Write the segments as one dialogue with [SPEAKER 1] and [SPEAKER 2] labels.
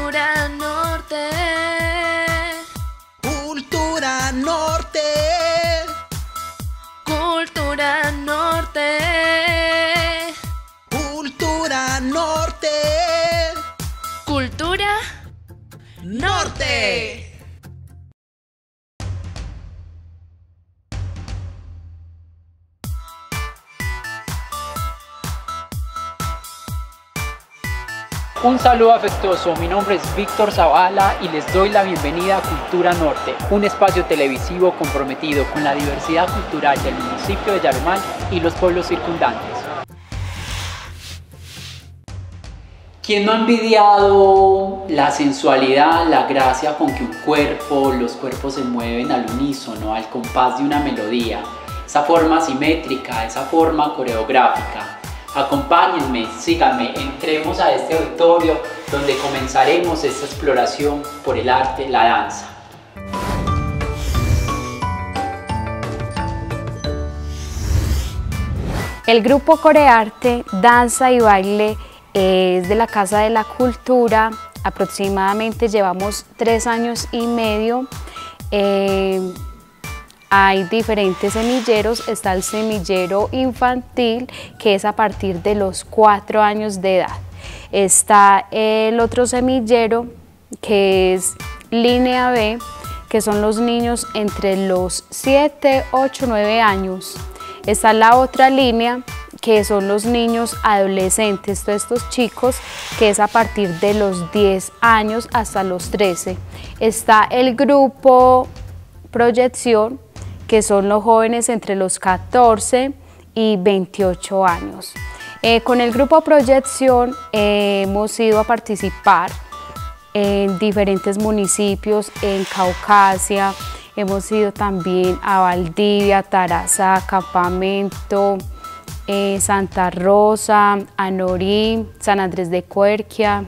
[SPEAKER 1] Cultura Norte.
[SPEAKER 2] Cultura Norte.
[SPEAKER 1] Cultura Norte.
[SPEAKER 2] Cultura Norte.
[SPEAKER 1] Cultura Norte.
[SPEAKER 3] Un saludo afectuoso, mi nombre es Víctor Zavala y les doy la bienvenida a Cultura Norte, un espacio televisivo comprometido con la diversidad cultural del municipio de Yarumal y los pueblos circundantes. ¿Quién no ha envidiado la sensualidad, la gracia con que los cuerpos se mueven al unísono, al compás de una melodía? Esa forma simétrica, esa forma coreográfica. Acompáñenme, síganme, entremos a este auditorio donde comenzaremos esta exploración por el arte, la danza.
[SPEAKER 4] El grupo Corearte, Danza y Baile es de la Casa de la Cultura. Aproximadamente llevamos 3 años y medio. Hay diferentes semilleros, está el semillero infantil, que es a partir de los 4 años de edad. Está el otro semillero, que es línea B, que son los niños entre los 7, 8, 9 años. Está la otra línea, que son los niños adolescentes, todos estos chicos, que es a partir de los 10 años hasta los 13. Está el grupo Proyección, que son los jóvenes entre los 14 y 28 años. Con el grupo Proyección hemos ido a participar en diferentes municipios en Caucasia, hemos ido también a Valdivia, Tarazá, Campamento, Santa Rosa, Anorí, San Andrés de Cuerquia,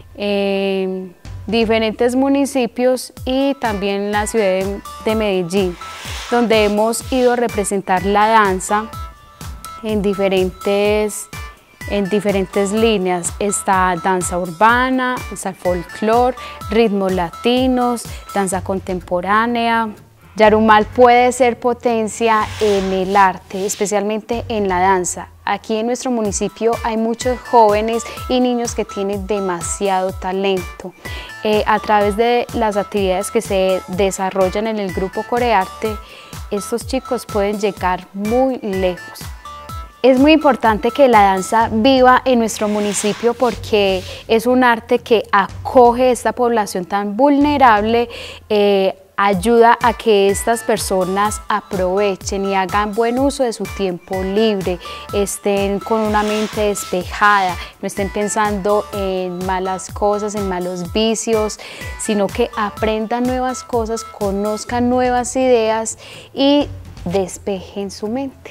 [SPEAKER 4] diferentes municipios y también la ciudad de Medellín, donde hemos ido a representar la danza en diferentes líneas. Está danza urbana, está el folclore, ritmos latinos, danza contemporánea. Yarumal puede ser potencia en el arte, especialmente en la danza. Aquí en nuestro municipio hay muchos jóvenes y niños que tienen demasiado talento. A través de las actividades que se desarrollan en el grupo Corearte, estos chicos pueden llegar muy lejos. Es muy importante que la danza viva en nuestro municipio porque es un arte que acoge a esta población tan vulnerable, ayuda a que estas personas aprovechen y hagan buen uso de su tiempo libre, estén con una mente despejada, no estén pensando en malas cosas, en malos vicios, sino que aprendan nuevas cosas, conozcan nuevas ideas y despejen su mente.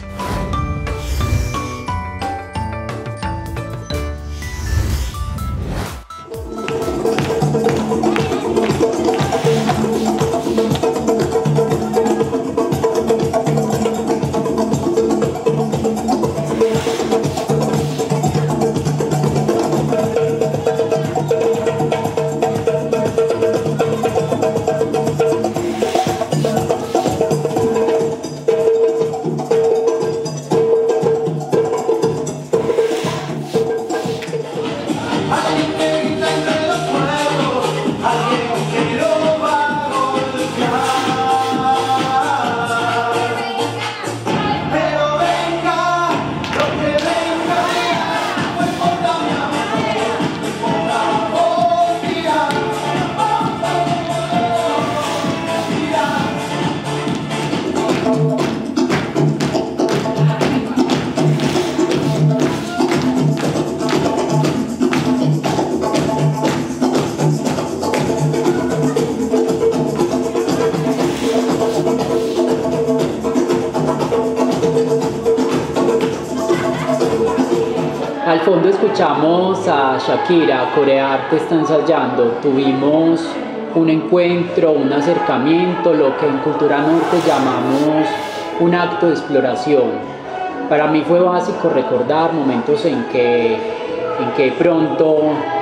[SPEAKER 3] Al fondo escuchamos a Shakira, Corearte está ensayando. Tuvimos un encuentro, un acercamiento, lo que en Cultura Norte llamamos un acto de exploración. Para mí fue básico recordar momentos en que pronto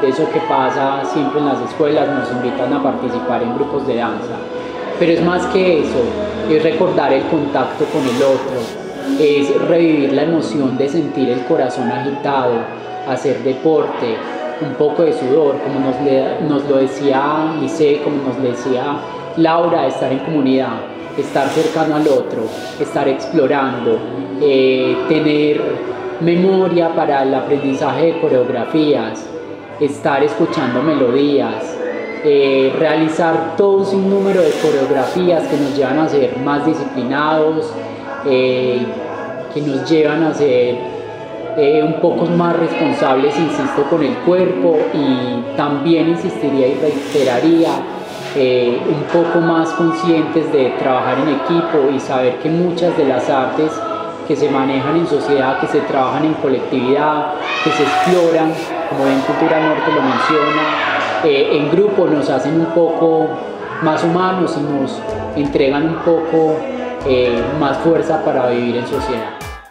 [SPEAKER 3] eso que pasa siempre en las escuelas, nos invitan a participar en grupos de danza. Pero es más que eso, es recordar el contacto con el otro, es revivir la emoción de sentir el corazón agitado, hacer deporte, un poco de sudor, como nos lo decía Lice, como nos decía Laura, estar en comunidad, estar cercano al otro, estar explorando, tener memoria para el aprendizaje de coreografías, estar escuchando melodías, realizar todo un sinnúmero de coreografías que nos llevan a ser más disciplinados, que nos llevan a ser un poco más responsables, insisto, con el cuerpo, y también insistiría y reiteraría un poco más conscientes de trabajar en equipo y saber que muchas de las artes que se manejan en sociedad, que se trabajan en colectividad, que se exploran, como bien Cultura Norte lo menciona, en grupo nos hacen un poco más humanos y nos entregan un poco más fuerza para vivir en sociedad.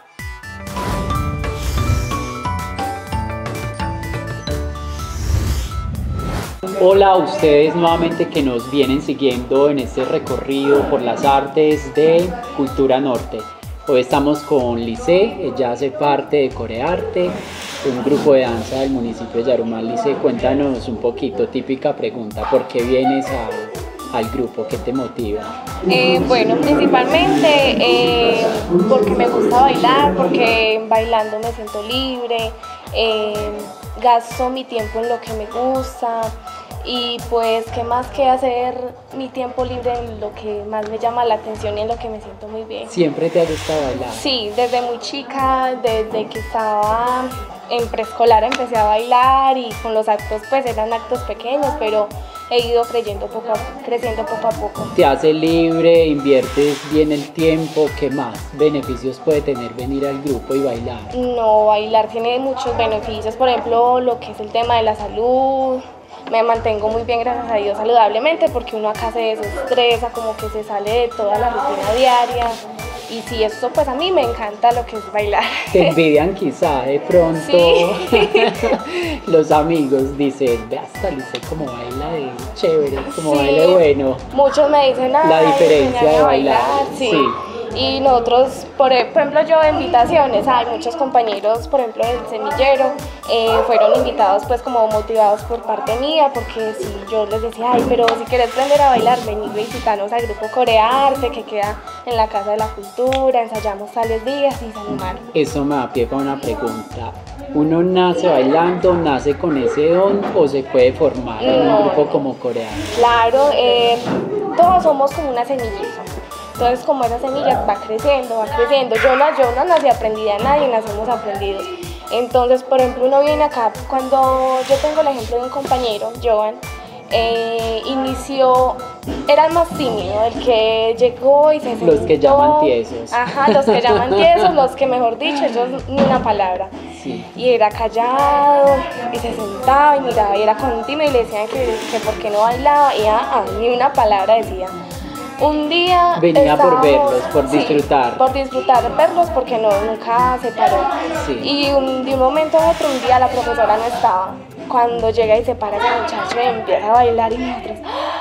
[SPEAKER 3] Hola a ustedes nuevamente que nos vienen siguiendo en este recorrido por las artes de Cultura Norte. Hoy estamos con Lice, ella hace parte de Corearte, un grupo de danza del municipio de Yarumal. Lice, cuéntanos un poquito, típica pregunta, ¿por qué vienes al grupo? ¿Qué te motiva?
[SPEAKER 5] Bueno, principalmente porque me gusta bailar, porque bailando me siento libre, gasto mi tiempo en lo que me gusta. Y pues, ¿qué más que hacer mi tiempo libre en lo que más me llama la atención y en lo que me siento muy bien?
[SPEAKER 3] ¿Siempre te ha gustado bailar?
[SPEAKER 5] Sí, desde muy chica, desde que estaba en preescolar empecé a bailar, y con los actos pues eran actos pequeños, pero he ido creciendo poco a poco.
[SPEAKER 3] Te hace libre, inviertes bien el tiempo, ¿qué más beneficios puede tener venir al grupo y bailar?
[SPEAKER 5] No, bailar tiene muchos beneficios, por ejemplo, lo que es el tema de la salud. Me mantengo muy bien, gracias a Dios, saludablemente, porque uno acá se desestresa, como que se sale de toda la rutina diaria. Y sí, eso pues a mí me encanta lo que es bailar.
[SPEAKER 3] Te envidian quizá de pronto.
[SPEAKER 5] Sí.
[SPEAKER 3] Los amigos dicen, ve hasta Lice como baila de chévere, como baila de bueno.
[SPEAKER 5] Muchos me dicen,
[SPEAKER 3] la diferencia de bailar.
[SPEAKER 5] Sí. Y nosotros, por ejemplo, yo de invitaciones, hay muchos compañeros, por ejemplo, del semillero, fueron invitados pues como motivados por parte mía, porque si yo les decía, ay, pero si quieres aprender a bailar, vení y visitarnos al grupo Corearte, que queda en la Casa de la Cultura, ensayamos tales días, y se animaron.
[SPEAKER 3] Eso me da pie para una pregunta. ¿Uno nace bailando, nace con ese don, o se puede formar en un grupo como Corearte?
[SPEAKER 5] Claro, todos somos como una semillita. Entonces, como esa semilla va creciendo. Yo no nací aprendida, nadie nacemos aprendidos. Entonces, por ejemplo, uno viene acá, cuando yo tengo el ejemplo de un compañero, Joan, inició, era el más tímido, el que llegó y se sentó.
[SPEAKER 3] Los que llaman tiesos.
[SPEAKER 5] Ajá, los que llaman tiesos, los que mejor dicho, ellos ni una palabra.
[SPEAKER 3] Sí.
[SPEAKER 5] Y era callado, y se sentaba y miraba, y era con tímido, y le decían que por qué no bailaba, y ni una palabra decía. Un día
[SPEAKER 3] venía por verlos, por disfrutar.
[SPEAKER 5] Sí, por disfrutar, verlos, porque nunca se paró.
[SPEAKER 3] Sí.
[SPEAKER 5] Y de un momento a otro, un día la profesora no estaba. Cuando llega y se para ese muchacho y empieza a bailar, y nosotros,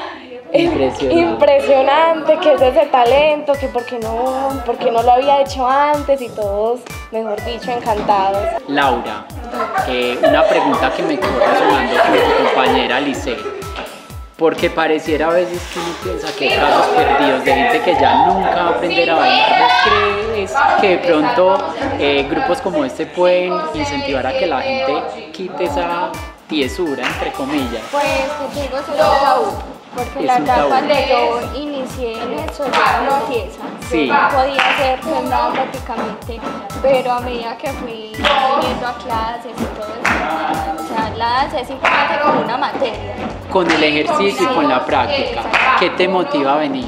[SPEAKER 5] impresionante, que es ese talento, que porque no lo había hecho antes, y todos, mejor dicho, encantados.
[SPEAKER 3] Laura, una pregunta que me quedó resonando con tu compañera Lice. Porque pareciera a veces que uno piensa que hay casos perdidos de gente que ya nunca va a aprender a bailar. ¿Vos crees que de pronto grupos como este pueden incentivar a que la gente quite esa tiesura, entre comillas?
[SPEAKER 6] Pues contigo es un tabú, porque la verdad cuando yo inicié en eso yo era una tiesa.
[SPEAKER 3] Sí.
[SPEAKER 6] Yo no podía hacer pues nada prácticamente, pero a medida que fui yendo a clases y todo eso, o sea, la danza es simplemente como una materia.
[SPEAKER 3] Con el ejercicio y con la práctica, ¿qué te motiva a venir?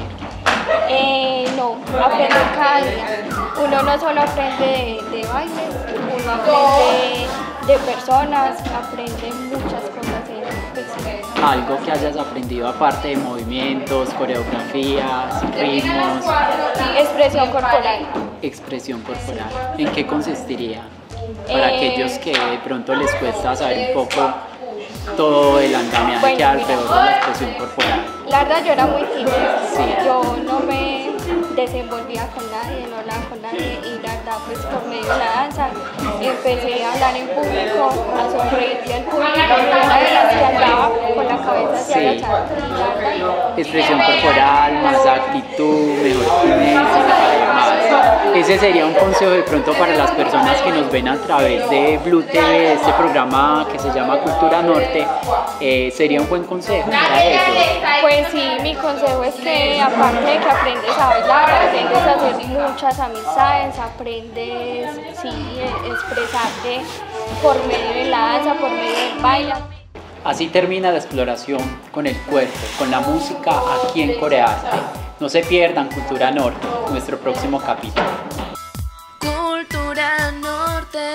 [SPEAKER 6] No, aprender cada día. Uno no solo aprende de baile, uno aprende de personas, aprende muchas cosas en
[SPEAKER 3] Algo que hayas aprendido aparte de movimientos, coreografías, ritmos.
[SPEAKER 6] Expresión corporal.
[SPEAKER 3] Expresión corporal. ¿En qué consistiría? Para aquellos que de pronto les cuesta saber un poco todo el andamiaje
[SPEAKER 5] Bueno,
[SPEAKER 3] que hay
[SPEAKER 5] mira.
[SPEAKER 3] alrededor de la expresión corporal?
[SPEAKER 5] La verdad yo era muy tímida,
[SPEAKER 3] Sí.
[SPEAKER 5] yo no me desenvolvía con nadie, no hablaba con nadie y la verdad pues por medio de la danza empecé a hablar en público, a sonreírle al público, yo era de las que andaba con la cabeza hacia
[SPEAKER 3] Sí.
[SPEAKER 5] agachada y la verdad
[SPEAKER 3] Expresión corporal, más actitud, mejor kinesis, más. Ese sería un consejo de pronto para las personas que nos ven a través de Blue TV, este programa que se llama Cultura Norte, sería un buen consejo para ellos.
[SPEAKER 5] Pues sí, mi consejo es que aparte de que aprendes a bailar, aprendes a hacer muchas amistades, aprendes expresarte por medio de la danza, por medio del baile.
[SPEAKER 3] Así termina la exploración con el cuerpo, con la música aquí en Corearte. No se pierdan Cultura Norte, nuestro próximo capítulo.
[SPEAKER 1] Cultura Norte.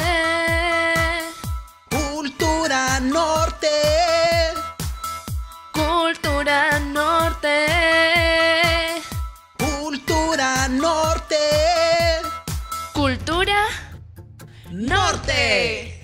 [SPEAKER 2] Cultura Norte.
[SPEAKER 1] Cultura Norte.
[SPEAKER 2] Cultura Norte.
[SPEAKER 1] Cultura
[SPEAKER 2] Norte.